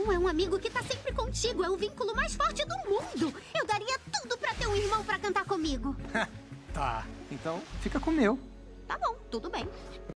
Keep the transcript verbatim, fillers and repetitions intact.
irmão é um amigo que tá sempre contigo. É o vínculo mais forte do mundo. Eu daria tudo pra ter um irmão pra cantar comigo. Tá, então fica com o meu. Tá bom, tudo bem.